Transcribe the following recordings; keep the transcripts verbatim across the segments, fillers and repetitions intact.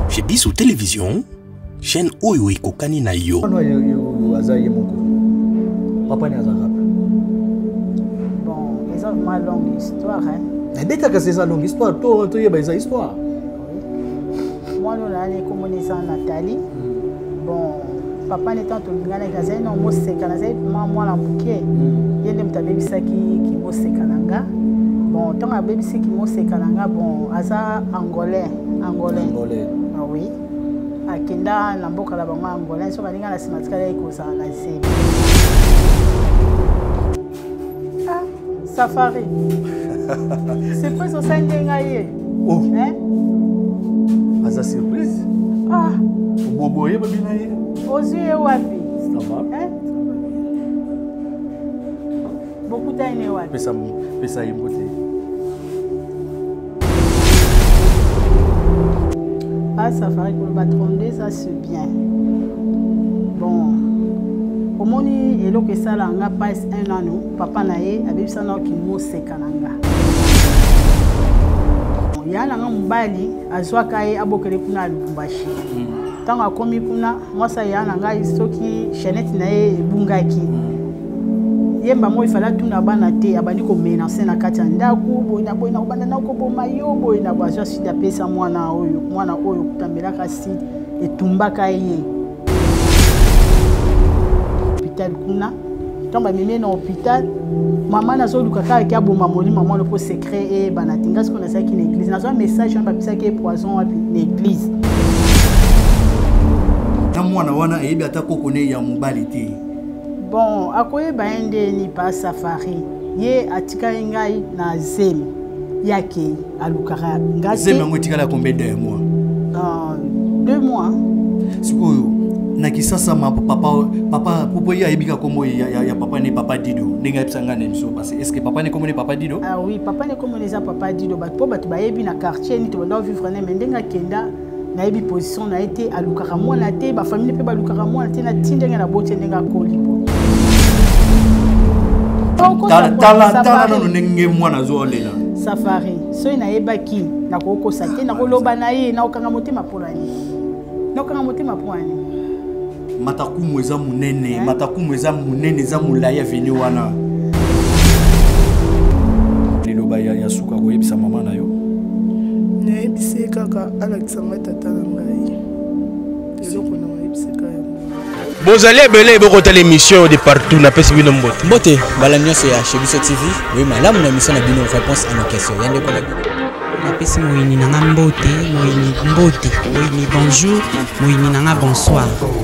Chez Bissou Télévision, chaîne Oyo Kokani na yo. Papa n'est pas bon, ils ont ma longue histoire. Hein. Mais bête que c'est ça longue histoire. Toi, tu es belle histoire. Oui. Moi, nous avons commencé à Nathalie. Mm. Bon, papa n'étant tout le monde, il y a un homme qui s'est maman la bouquet. Il y a un bébé qui s'est kananga. Bon, tant que bébé qui s'est kananga, bon, asa angolais, angolais. Angolais. Ah oui. Akenda na mboka la bango angolais, so balinga na simatika ya ikosa na zébi. Ah, safari. C'est pas ça ngaye. Oh. Hein? Asa surprise. Ah. Boboye babina ye. Ozuye wapi? Ça va? Hein? Beaucoup d'aine wapi? Pesa pesa yimbote. Ah, safari pour le trente-deux, ça c'est bien. Bon. Au moins, il y a que ça là, on a pas un an, papa naé, avec ça là qui nous sekananga. Il y a un mbali, azwa kai abokele kuna lubumbashi. Tant a komi kuna, moi ça y a un gars isoki chenette naé bungaki. Yemba mo ifala tuna bana te abandi ko menacer na kati ndaku boina boina bana na ko boma yo boina bazwa sida pesa mwana oyo mwana oyo kutambela kasi etumbaka ye hôpital kuna tamba mimi na hôpital maman na zo lukaka ki aboma moli maman le po secret e bana tinga ce qu'on a ça qui l'église na zo message on ba pisa ki poison wapi l'église na mwana wana ebi atako kone ya mobali te. Bon, akoye baende ni pa safari. Ye atika ngai na zem. Yake alukara ngate. Zem ngo tikala combien de mois? Euh, deux mois. Sikoyo na kisasa ma papa papa popo ya ebika kombo ya, ya, ya papa ne papa Dido. Nenga epsanga na miso parce est-ce que papa ne comme ne papa Dido? Ah oui, papa ne comme les papa Dido ba po batu ba yebi na quartier ni to ndo vivre na mendenga kenda. Na yebi position na été alukara mwana te ba famille pe ba alukara mwana te na tindenga na bote ndenga kolipo. Tala tala tala no nenge mwana zo lela. Safari. So ina yebaki na koko sake na koloba na ye na okanga motema polani. Na okanga motema polani. Matakumu eza munene, matakumu eza munene za mulaya veni wana. Liloba ya yasuka ko yebisa mama na yo. Ne yebise kaka Alexandre tata ngai. Eloko na yebise kaka. Vous allez belé beaucoup l'émission de partout na pesi bino mbote. Mbote balanyo c'est chez Bissou T V. Oui, madame na mission na bino réponse à nos questions. Yande ko na pesi moyini nanga mbote, moyini mbote, moyini bonjour, moyini nanga bonsoir.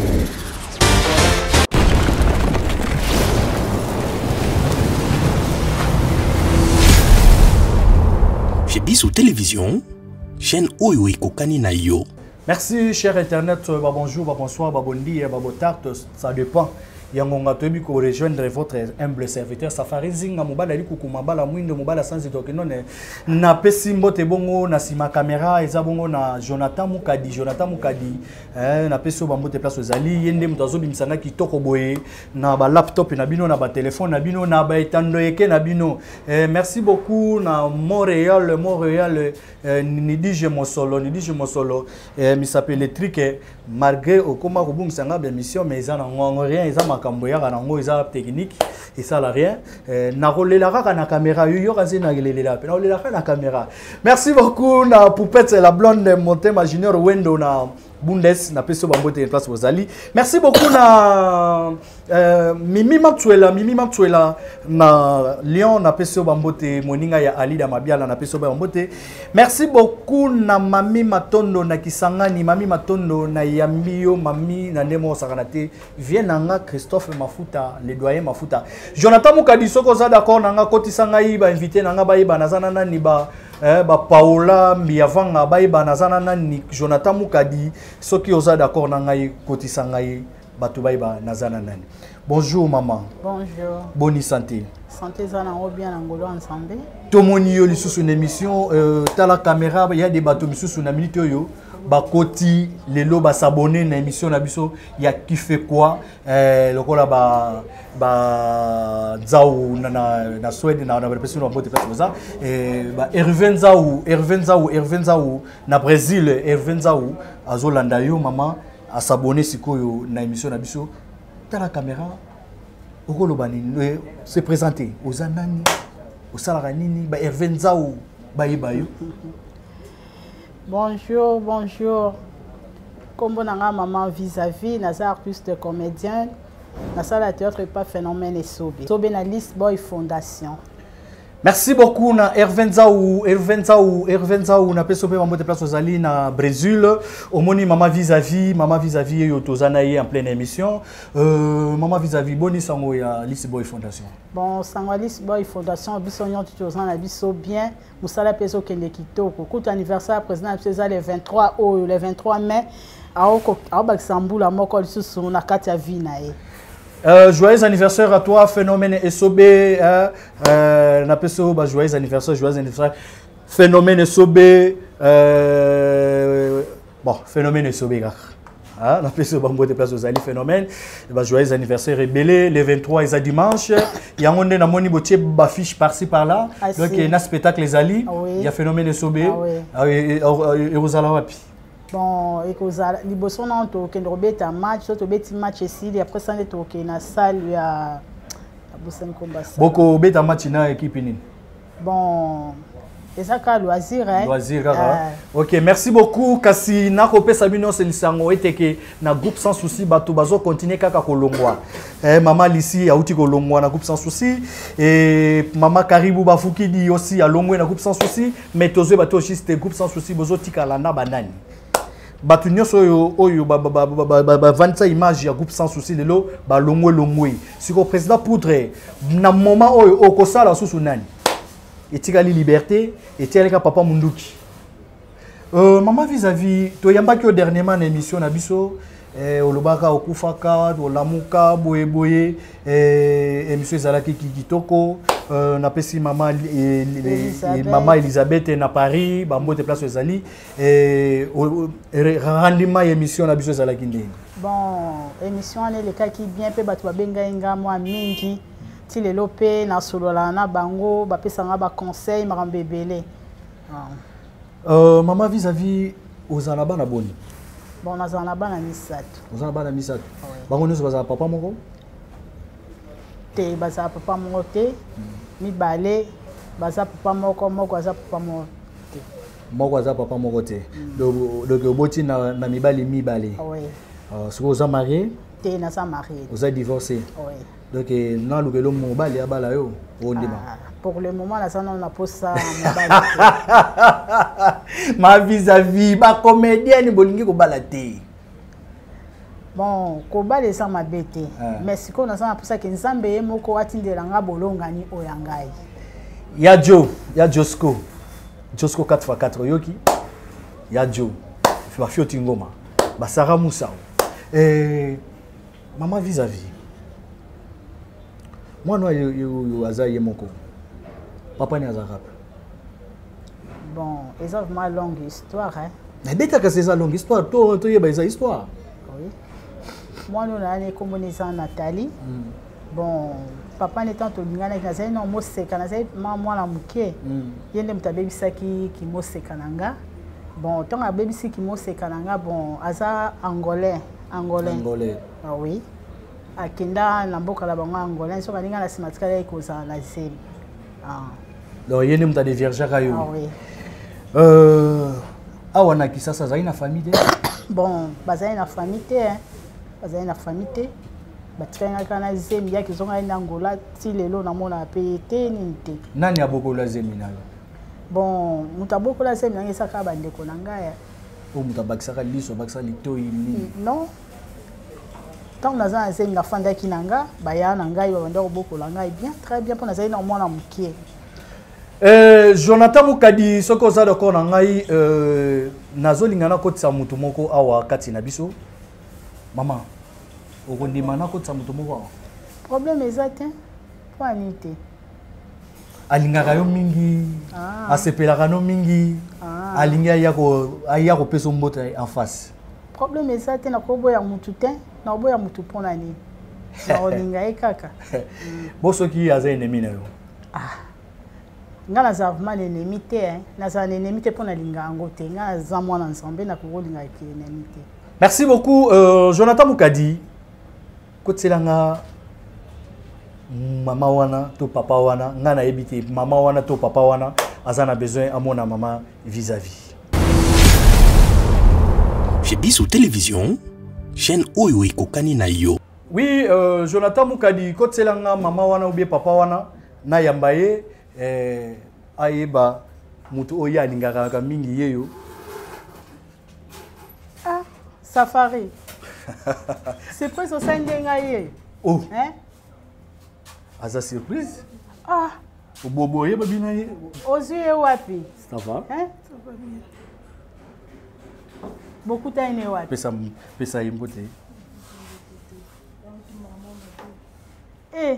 Chez Bissou Télévision, chaîne Oyo Kokani na yo. Merci cher internet, bah bonjour, bah bonsoir, bah bon dia, bah bon tard, ça dépend. Yangonga tobi ko rejoindre votre humble serviteur Safari Zinga mobala liku mabala mwindo mobala sans tokenone na pesi mbote bongo na sima caméra eza bongo na Jonathan Mukadi Jonathan Mukadi eh na pesi ba mbote place ozali yende mutazo bimisanga kitoko boye na ba laptop na bino na ba téléphone na bino na ba etando eke na bino eh, merci beaucoup na Montréal Montréal eh, ni dije mosolo ni dije mosolo eh, mi s'appelle le truc malgré okoma ko bimisanga ba mission mais eza na ngongo rien eza makamboya kana ngo eza technique et ça la rien eh, na rolela ka na caméra yo yo kaze na lelela pe na rolela ka na caméra. Merci beaucoup na Poupette la blonde Montema Junior Wendo na Bundes na peso bambote place Bozali. Merci beaucoup na euh, Mimi Matsuela Mimi Matsuela na Lyon na peso bambote moninga ya Alida Mabiala na peso bambote. Merci beaucoup na Mami Matondo na Kisangani Mami Matondo na Yambio Mami na Nemo Sakanate Vienanga Christophe Mafuta le doyen Mafuta. Jonathan Mukadi soko za d'accord nanga kotisanga iba invité nanga ba iba nazana nani ba eh, ba Paola Miavanga ba iba nazana nani Jonathan Mukadi soki oza d'accord na ngai kotisa ngai batu baiba nazana nani. Bonjour maman. Bonjour. Bonne santé. Santé ça na bien ngolo ensemble. Tomoni yo lisusu na émission euh, tala caméra il y a des bateaux lisusu na minute yo bakoti lelo ba s'abonner na émission na biso ya qui fait quoi euh lokola ba ba Nzau na na na Suède na na personne en botte place ça et ba Hervé Nzau Hervé Nzau Hervé Nzau na Brésil Hervé Nzau azolanda yo mama a s'abonner sikoyo na émission na biso ta la caméra okoloba nini se présenter aux anani au salaranini ba Hervé Nzau ba ibayo. Bonjour, bonjour. Comme on a maman vis-à-vis, naza artiste comédien, naza la théâtre pas phénomène et sobe. Sobe na liste boy fondation. Merci beaucoup na Hervé Nzau, Hervé Nzau, Hervé Nzau na peso pe mambo te place aux ali na Brésil. Au moni maman vis-à-vis, maman vis-à-vis yo tozana ye en pleine émission. Euh maman vis-à-vis boni sango ya liste boy fondation. Bon, sango liste boy fondation biso nyon tozana biso bien. Musala peso kende kitoko. Coup anniversaire président César le vingt-trois au le vingt-trois mai à Oko à Baksambula moko lisusu na kati ya vie na ye. Euh, joyeux anniversaire à toi, Phénomène S O B. Euh, euh, na peso ba joyeux anniversaire, joyeux anniversaire. Phénomène S O B. Euh, bon, Phénomène S O B. Ah, na peso ba mbote place aux ali Phénomène. Ba joyeux anniversaire rebellé le vingt-trois et dimanche. Il y a un na moni botier ba fiche par-ci par-là. Ah, donc il y a un spectacle les ali. Ah, oui. Il y a Phénomène S O B. Ah, oui. Et aux alawapi. Bon, et que les bossons ont toqué de rebeter un match, surtout bêti match ici, et après ça on est toqué na salle il y a bossons combat. Beaucoup bêta match na équipe ni. Bon, et ça quand loisir hein. Loisir hein. OK, merci beaucoup kasi na ko pesa bino se lisango eteke na groupe sans souci bato bazo continuer kaka kolongwa. Eh maman Lisi a uti kolongwa na groupe sans souci et maman Karibu Bafuki di aussi a longwe na groupe sans souci, mais tozo bato juste groupe sans souci bozo tikala na banani. Batu nyonso oyo oyo ba ba ba ba ba vingt-cinq images ya groupe sans souci lelo ba longwe longwe siko président Poudre na moment oyo okosala susu nani etikali liberté etikali ka papa Munduki euh maman vis-à-vis to yambaki au dernièrement na émission na biso eh olobaka okufaka olamuka boye boye eh émission ezalaki kitoko euh na pesi maman et maman Elisabeth na Paris ba mbote place ezali et rendement émission na biso ezalaki ndenge. Bon, émission on est le cas qui bien pe batu babenga inga moi mingi ti lelo pe na solola na bango ba pesa nga ba conseil marambe belé. Euh maman vis-à-vis aux alaba na boni. Bon, na zana bana misato. Aux alaba na misato. Bango nyonso baza papa moko? Te baza papa moko te. Mi balé baza papa moko moko baza papa moko te. Moko baza papa moko te. Donc donc oboti na na mibali mi balé. Oui. Euh ce que vous êtes marié? Te na sa marié. Vous êtes divorcé? Oui. Donc na lukelo mobali ya bala yo ondima. Pour le moment la sana on a posé ça mobali. Ma vis-à-vis ba comédienne bolingi ko balate. Bon, kobale ça ma bête. Mais si qu'on a ça pour ça que nzambe ye moko atindela nga bolonga ni oyangai. Ya Jo, ya Josco. Josco quatre fois quatre yoki. Ya Jo. Fa fioti ngoma. Ba Sarah Moussa. Eh maman vis-à-vis. Moi no yo yo azaye moko. Papa ni azarap. Bon, c'est vraiment une longue histoire hein. Mais dès que c'est ça longue histoire, toi toi yeba esa histoire. Oui. Moi nous na comme ça Nathalie. Mm. Bon, papa n'étant tout ngana na zai no moseka na zai maman na muke. Yende mutabebisa ki ki moseka nanga. Bon, tant a bebisi ki moseka nanga bon, aza angolais, angolais. Angolais. Ah oui. Akenda na mboka la bango angolais, so kaninga na simatika ya ikoza na zai. Ah. Donc yende muta de vierge kayo. Ah oui. Euh awana kisasa za ina famille. Bon, bazali na famille te hein. Bazali na famille te. Batikanga kana zemi ya kizonga ina ngola ti lelo na mona pe te ninte. Nani abokola zemi nayo? Bon, mutabokola zemi nanga saka bandeko nangaya. O mutabakisaka liso bakisa litoi ni. Non. Tant na za zemi na fanda kinanga, baya nanga yo banda obokola ngai bien, très bien pour na zali na mona mukie. Euh, Jonathan Mukadi soko za d'accord na ngai euh nazolingana kotisa mutu moko awa kati na biso. Maman, okondima na kotisa mutu moko awa. Problème exact hein? Pas nité. alingaka yo mingi asepelaka no mingi alingi aya kopesa mbote en face. Problème est ça, tu n'as pas beau à moutoutin, n'a pas à moutouton l'année. Na olinga ekaka. Boso qui a un ennemi na yo. Ah. Nga na za vraiment ennemi te hein. Na za ennemi te pour na linga ngote. Nga za mwana ensemble na ko linga ki ennemi te. Merci beaucoup euh, Jonathan Mukadi. Kotelanga mama wana to papa wana nga na ebité mama wana to papa wana azana besoin à mon maman vis-à-vis. Chez Bissou Télévision, chaîne Oyo Kokani na yo. Oui, euh, Jonathan Mukadi, quand c'est là maman wana ou bien papa wana na yambaye eh ayeba mutu oya lingaka ka mingi yeyo. Ah, safari. C'est quoi ce sendenga ye? Oh. Hein? Asa surprise? Ah. O bobo ye babina ye. Ozuye wapi? Ça va? Hein? Ça va bien. Beaucoup d'aine wapi? Pesa pesa imbote. Eh.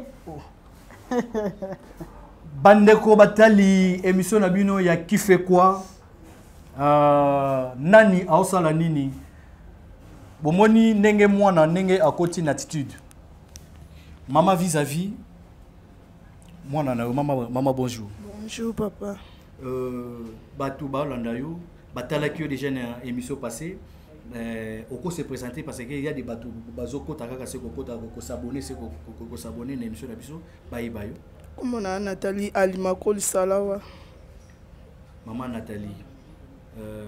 Bandeko batali émission na bino ya kife quoi euh, nani aosala nini bomoni ndenge mwana ndenge akoti na attitude mama vis-à-vis mwana na mama mama bonjour. Bonjour papa. Euh batou ba landa yo batala ki yo déjà na émission passée. Euh, on se présenter parce qu'il y a des bateaux bazoko takaka se kokota ko s'abonner se ko s'abonner na émission na biso bayi bayo. Comment na Nathalie Alimakoli Salawa. Maman Nathalie euh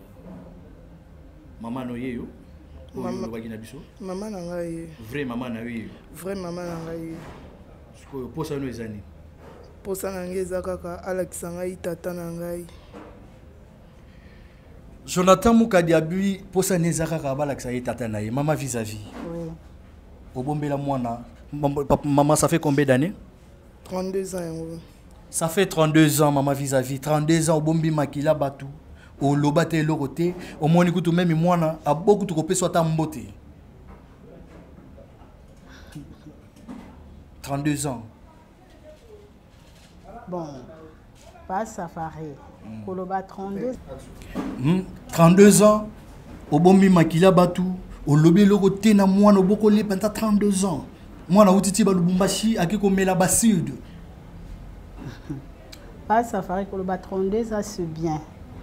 maman noyeyo maman bagina biso maman na ngai vrai maman na yo vrai maman na ngai ko posa no ezani posa na ngai zakaka Alex ngai tata na ngai. Jonathan Mukadi abui posa nezaka kabala ksa tata na ye maman vis-à-vis. Oui. Obombela mwana maman ça fait combien d'années? trente-deux ans. Ça fait trente-deux ans maman vis-à-vis trente-deux ans obombi makila batu o lobate lokote o moni kutu même mwana a beaucoup to kopeswa ta mbote. trente-deux ans. Bon. Pas safari. Koloba trente-deux. Hmm. trente-deux ans obombi makila batu o lobi lokote na mwana oboko le penta trente-deux ans. Mwana utiti ba Lubumbashi akiko mela ba sud. Pas safari koloba trente-deux ça c'est bien.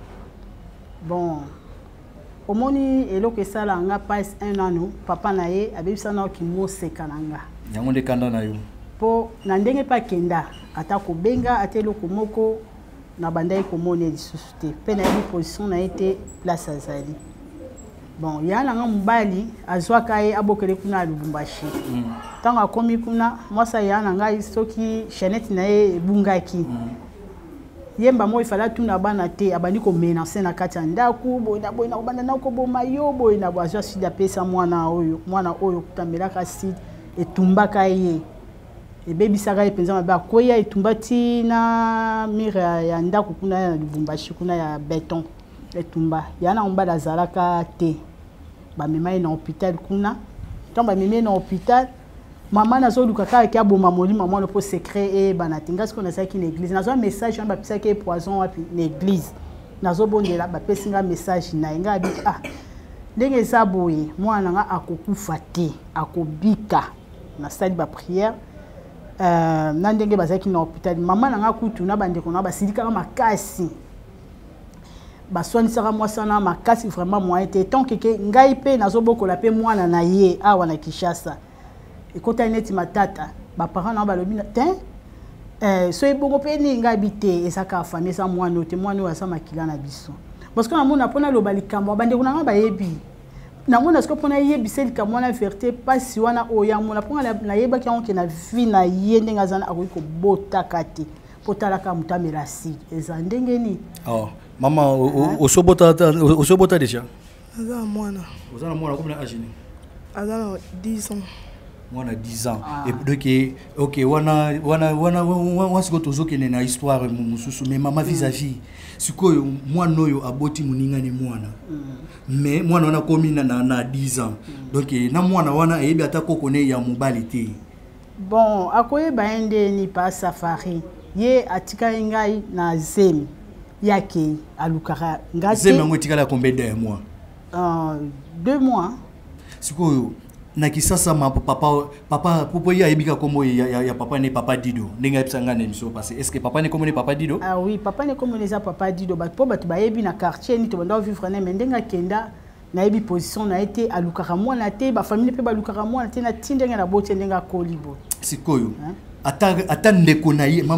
Bon. Au moni eloko sala nga passe un an no papa na ye abebisa na ki mo sekananga. Yango de kanda na yo. Po na ndenge pa kenda ata ko benga atelo ko moko na bandai ko moni lisusu te. Pe na ye position na été place azali. Bon, ya na nga mbali azwa kai abokele kuna Lubumbashi. Mm. Tanga komi kuna mwasa ya na nga soki chaînette na ye bungaki. Mm. Yemba mo ifala tuna bana te abandi ko menacer na kati ndaku boina boina obanda na ko boma yo boina bwazwa sida pesa mwana oyo mwana oyo kutambelaka site etumbaka ye. Ebebisaka ye penza ba koya etumbati na mira ya ndaku kuna ya Lubumbashi kuna ya béton etumba. Ya na mbala zalaka te. Ba mema na hôpital kuna tant ba mema na hôpital maman nazo lukaka ki aboma moli maman le po secret e banatinga ce qu'on a ça qui l'église nazo message on ba pisa ki poison wapi l'église nazo bondela ba pesinga message na nga bi ah ndenge za boye mwana nga akokufa te akobika na salle ba prière euh na ndenge bazaki na hôpital maman nga kutu na bande ko na ba sidika makasi baswanisaka mwasi wana makasi vraiment moyen te tant que ngai pe nazobokola pe mwana na ye awa na Kinshasa ekota neti matata ba parents na balobi na te eh so ebongo pe ni ngai bite esaka famille sa mwana te mwana wa sa makila na biso parce que na mona pona lo balikambo bande kuna nga bayebi na mona sko pona yebi sel ka mwana vérité pas si wana oya mona pona na yeba ki on ke na vie na ye ndenga zana akoiko bota kati potala ka mutamela si ezandenge ni oh maman, au sobota déjà. Aza mwana. Vous avez mwana combien d'âge? Aza dix ans. Mwana dix ans. Et donc OK, wana wana wana wana siko tozoke na histoire mususu mais maman vis-à-vis. Sikoyo mwana oyo aboti muninga ni mwana. Mais mwana wana komi na na dix ans. Donc na mwana wana ebi ata kokone ya mobali te. Bon, akoye baende ni pas safari. ye atika ngai na zemi yake alukaka ngate zemi ngo tikala combien de mois euh deux mois sikoyo na kisasa ma papa papa popo ya ebika kombo ya, ya, ya papa ne papa Dido ndenge epsanga na miso parce est-ce que papa ne comme ne papa Dido ah oui papa ne comme les papa Dido ba po batu ba yebi na quartier ni to banda vivre na mendenga kenda na yebi position na été alukaka mwana te ba famille pe ba lukaka mwana te na tindenga na bote ndenga kolibo sikoyo ata ata ndeko na ye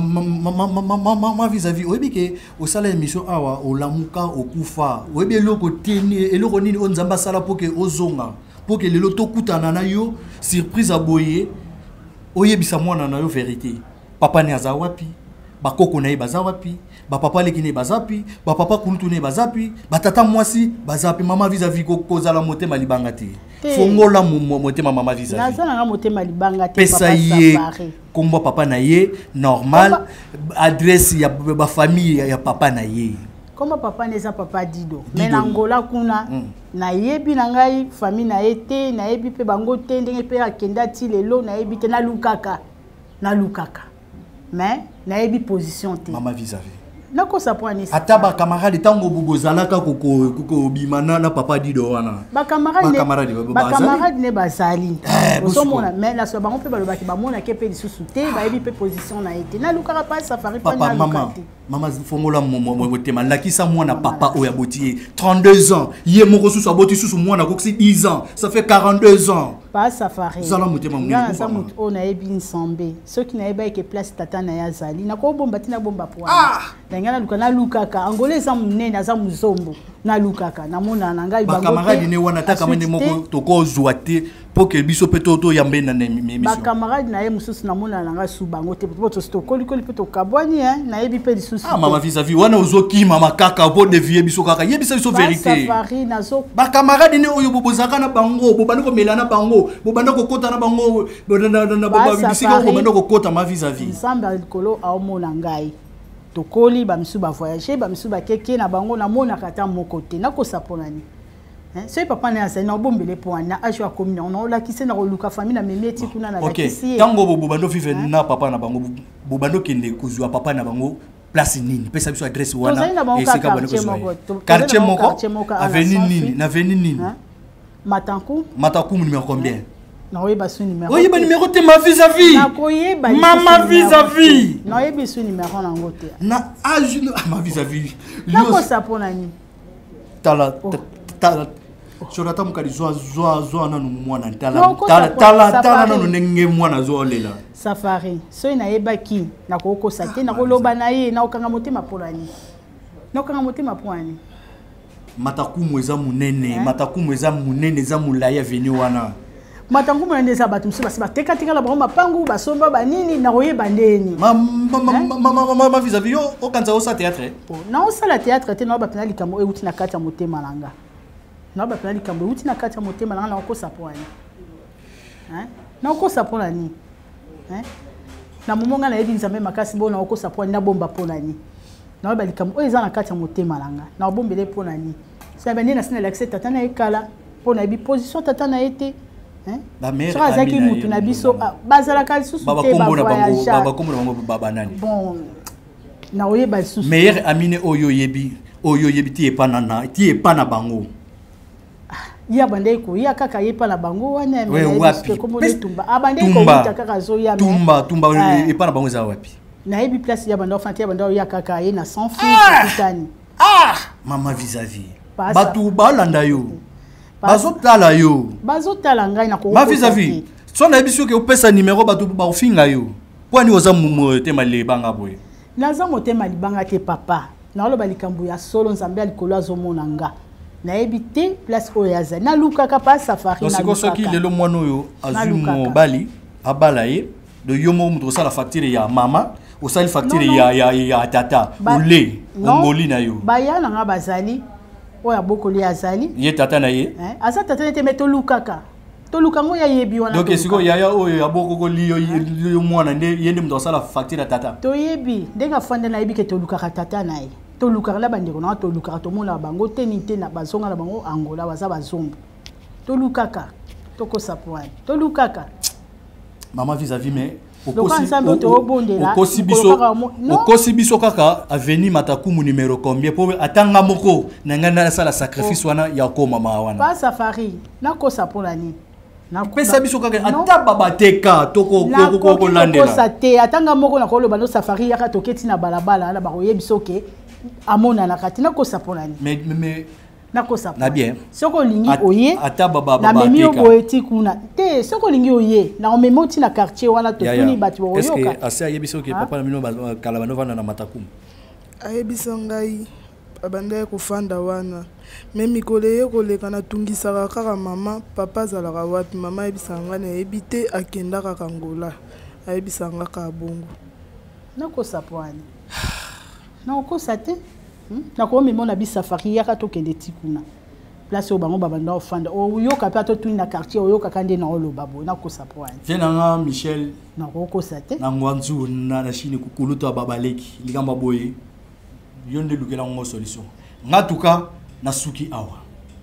ma vis-à-vis oyebi ke osala émission awa olamuka okufa oyebi eloko teni eloko nini onzamba sala poke ozonga poke lelo tokutana na yo surprise aboye oyebisa mwana na yo vérité papa ne aza wapi bakoko na ye baza wapi ba papa leki ne bazapi ba papa kulutu ne bazapi ba tata mwasi bazapi mama vis-à-vis ko kozala motema libanga te fongola motema mama vis-à-vis nazala nga motema libanga te pesa ye kombo papa na ye normal adresse ya ba famille ya papa na ye kombo papa neza papa Dido mais na Angola kuna na yebi na ngai famille na ete na yebi pe bango te ndenge pe akenda ti lelo na yebi te na lukaka na lukaka mais na yebi position te mama vis-à-vis nako saponi ata ba camarade tango bobozalaka koko koko bimana na papa Dido wana ba camarade ba camarade ne bazali osomona mais la so bango pe balobaki ba mona ke pe lisusu te ba yebi pe position na ete na lukaka pa safari pa na lukate mama fongola motema lakisa mwana papa oya boti trente-deux ans ye moko susu aboti susu mwana koksi dix ans ça fait quarante-deux ans pas safari zala motema ngana sa mutu o na yebi nsambe ceux qui na yeba ke place tata na ya zali na ko bomba tina bomba po ngana luka na lukaka angolais za munene za muzombo na lukaka na mona na ngai bango camarade ne wana taka mene moko toko zoate poke biso peto to yambe na émission ba camarade na ye mususu na mona na nga su bango te poto sto koli koli peto kabwani hein na yebi pe lisusu ah mama vis-à-vis wana ozoki mama kaka po dévier biso kaka yebisa biso vérité safari nazo ba camarade ne oyo bobozaka na bango bobanda ko melana bango bobanda ko kota na bango bobanda na boba bisika bobanda ko kota ma vis-à-vis ensemble alcoolo a omona ngai tokoli ba misu ba voyager ba misu ba keke na bango na mona kata moko te na ko saponani hein c'est papa na ça na bombele po na ajwa komi na on la kise na luka famille na memeti kuna na la kisi tango bobando vive na papa na bango bobando kende kuzwa papa na bango place nini pesa biso adresse wana esika bana ko quartier moko avenue nini na avenue nini Matankou Matankou numéro combien non oui bah son numéro oui bah numéro te ma vis-à-vis maman vis-à-vis non oui bah son numéro na ngote na âge ma vis-à-vis na ko ça pour nani tala tala Jonathan mukali zo zo zo na mwana tala tala tala tala na nenge mwana zo lela safari so ina yebaki na ko ko sate na ko loba na ye na okanga motema polani na okanga motema poani Matakumu eza munene matakumu eza munene eza mulaya veni wana Matangu munene eza batu msuba siba teka teka la ba pangu ba somba ba nini na koyeba ndeni ma ma ma vis-à-vis yo okanza osa théâtre na osala théâtre te na ba pena likambo euti na kati ya motema langa na ba pena likambo euti na kati ya motema langa na okosa poani hein na okosa pona ni hein na momonga na yebi nzambe makasi bona okosa poani na bomba pona ni na ba likambo o eza na kati ya motema langa na bombele pona ni ça va ni na sina l'accès tata na ekala pona bi position tata na été hein ba mère so azaki mutu na biso bazala kali susu te ba voyage baba kombo na bango baba nani bon na oyeba susu meilleur amine oyo yebi oyo yebi ti epana na ti epana bango ya bande ko ya kaka yepa na bango wana mais ko mo tumba abande ko kaka zo ya tumba tumba epana bango za wapi na yebi place ya bande enfant ya bande ya kaka ye na sans fils kutani ah mama vis-à-vis batu balanda yo bazotala yo bazotala ngai na ko ma vis-à-vis so na biso ke opesa numéro batu ba ofinga yo kwani oza mumo te malebanga boye naza motema libanga te papa na lo balikambu ya solo nzambe alikolo azomona nga na ebité place oyaza na lukaka pa safari na lukaka soki lelo mwana oyo azumo bali abala ye de yomo muto sala facture ya mama osali facture ya ya ya tata ole ngoli na yo baya na nga bazali oya bokoli azali ye tata na ye hein asa tata te meto lukaka to lukango ya yebi wana donc siko yaya oyo ya bokoli yo mwana nde yende muto sala facture ya tata to yebi ndenga fanda na yebi ke to lukaka tata na ye to lukaka la bandeko na to lukaka to mona bango teni te na bazonga na bango Angola baza bazombo to lukaka to ko sapwani to lukaka maman vis-à-vis mais okosi biso kaka aveni Matakumu numéro combien pour atanga moko nangana sala sacrifice wana ya koma ma wana pas safari na kosa polani na pesa biso kaka ata babateka toko koko ko landela kosa te atanga moko na kolo bano safari ya toketi na balabala na ba yebiso ke amona na kati na kosa polani mais mais na kosa na bien soko lingi oye ata baba na memi oboeti kuna te soko lingi oye na omemoti na quartier wana to tuni batu oyoka est-ce que asa yebiso ke papa na mino kala banovana na Matakumu ayebisa ngai abanda kofanda wana même mikolo ye koleka na tungisaka kaka mama papa azalaka wapi mama ayebisa ngai na yebi te akendaka Angola ayebisa ngai ka bongo na kosa poani na kosa te na ko memo na bisafari ya ka to kende tikuna place o bango babanda ofanda o yoka pa to tuni na quartier o yoka kande na olo babo na kosa poani venanga Michel na ko kosa te na ngwanzu na na chine kukuluta babaleki ligamba boye yonde lukela ngo solution ngatuka na suki awa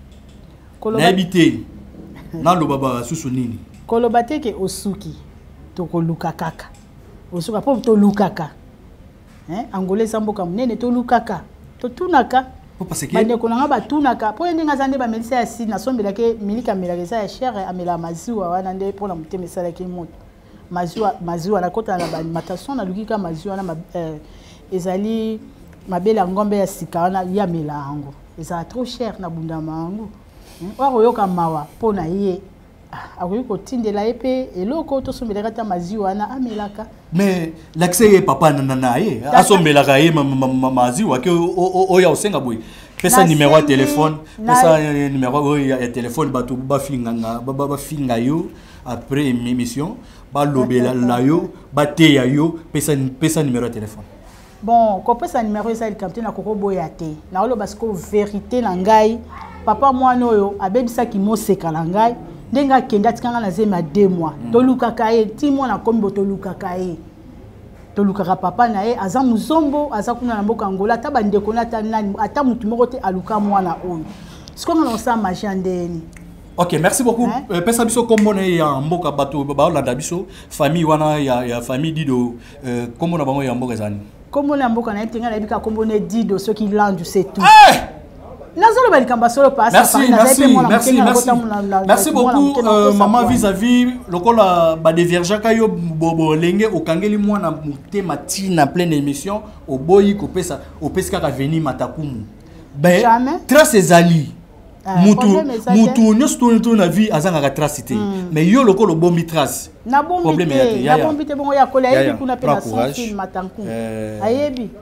na habité na lo baba susu nini koloba te ke osuki to koluka kaka osuka po to lukaka hein angolais samboka munene to lukaka to tunaka parce que bande konanga ba tunaka po ndinga zande ba melisa ya si na sombela ke milika melakesa ya chere amela maziwa wana nde pona muteme sala ke moto maziwa maziwa na kota na ba matation na lukika maziwa na euh, ezali mabela ngombe ya sika wana ya melango eza trop cher na bunda mango wa yoka mawa pona ye akoyi kotindela ye pe eloko to sombelaka ta maziwa na amelaka mais l'accès est papa na na ye asombelaka ye maziwa ke oya osenga boy pesa numéro de téléphone pesa numéro ya téléphone batu ba finga ba ba finga yo après émission ba lobela la yo ba te ya yo pesa pesa numéro de téléphone bon ko pesa numéro ça il capte na koko boya te na olo parce que vérité na ngai papa moi noyo abebisa ki moseka na ngai ndenga kenda tikanga na zema deux mois to lukaka ye ti mwana kombo to lukaka ye to lukaka papa na ye aza muzombo aza kuna na mboka Angola ta bande kona ta nani ata mutu moko te aluka mwana oyo siko na sa majandeni. Ok, merci beaucoup. Hein? Pesa biso kombo na ya mboka bato ba Holanda biso famille wana ya ya famille Dido euh kombo na bango ya mboka zani kombo na mboka na tinga na bika kombo ne Dido ceux qui landent c'est tout. Hey! Nazolo balikamba solo passe merci merci merci merci merci beaucoup euh, maman vis-à-vis lokola ba divergaka yo bobo lenge okangeli mwana mutema tina pleine émission oboyi ko pesa opeska ka venir Matakumu ben trace ezali mutu mutu nyosto nto na vie azanga ka tracité mais yo lokolo bombi trace na bombi problème ya na bombi te bongo ya kola yebi kuna pe na son film Matakumu ayebi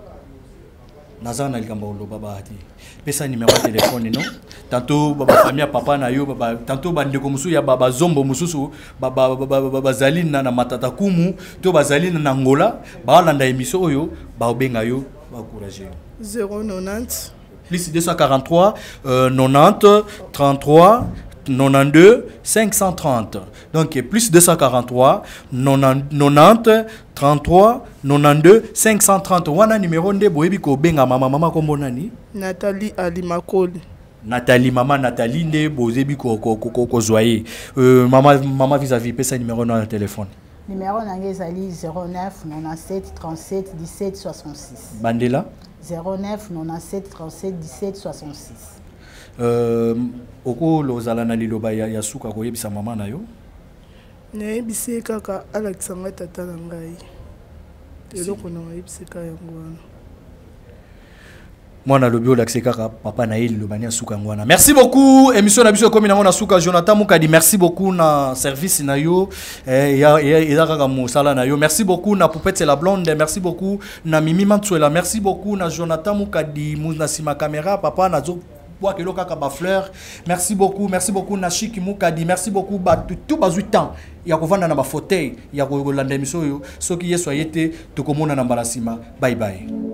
nazana likamba oloba bahati pesa numéro de téléphone non tantôt baba famille papa na yo baba tantôt bandeko musu ya baba zombo mususu baba baba zalina na Matatakumu to bazalina na Angola ba landa émission oyo ba obenga yo ba encourager zéro neuf plus deux cent quarante-trois euh, quatre-vingt-dix trente-trois quatre-vingt-douze cinq cent trente donc plus deux cent quarante-trois quatre-vingt-dix trente-trois quatre-vingt-douze cinq cent trente wana numéro nde boyebi ko benga mama mama kombo nani Nathalie Alimakoli Nathalie mama Nathalie nde boyebi ko ko ko ko joyer euh mama mama vis-à-vis pesa numéro na téléphone numéro nangé zali zéro neuf quatre-vingt-dix-sept trente-sept dix-sept soixante-six bandela zéro neuf quatre-vingt-dix-sept trente-sept dix-sept soixante-six euh oko lozala na liloba ya, ya suka ko yebisa mama na yo nayebisi kaka alakisanga tata na ngai eloko na yebisi kaka yango wana mwana lobi olakise kaka papa na ye liloba ya suka ngwana. Merci beaucoup émission na biso komi nango na suka Jonathan Mukadi merci beaucoup na service na yo eh ya ya kaka musala na yo merci beaucoup na Poupette la blonde merci beaucoup na Mimi Mantsuela merci beaucoup na Jonathan Mukadi na sima caméra papa na zo bois que kaka ba fleur merci beaucoup merci beaucoup na Chiki Mukadi merci beaucoup ba tout bazu temps ya kovanda na ba fauteuil ya ko landa émission yo soki yeso yete to komona na mbalasima bye bye.